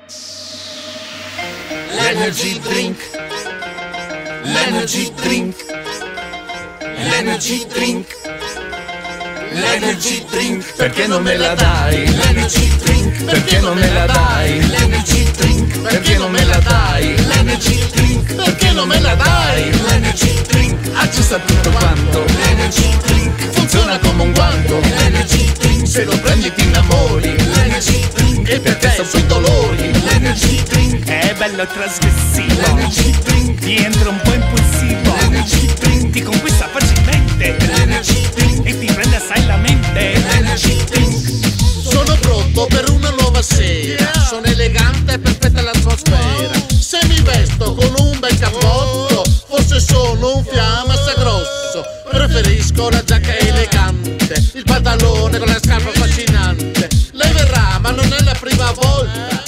L'energy drink, l'energy drink, l'energy drink, l'energy drink. Perché non me la dai? L'energy drink. Perché non me la dai? L'energy drink. Perché non me la dai? L'energy drink. Perché non me la dai? L'energy drink. Aggiusta tutto quanto. L'energy drink. Funziona come un guanto. L'energy drink. Se lo prendi ti innamori. L'energy drink. E per te sono i dolori. L'energy drink. È bello trasgressivo. L'energy drink. Ti entra un po' impulsivo. L'energy drink. Ti conquista facilmente. L'energy drink. E ti prende assai la mente. L'energy drink. Sono pronto per una nuova sera. Sono elegante e perfetta l'atmosfera. Se mi vesto con un bel cappotto, forse sono un fiamassa grosso. Preferisco la giacca elegante, il pantalone con la scarpa affascinante. Lei verrà ma non è la prima volta.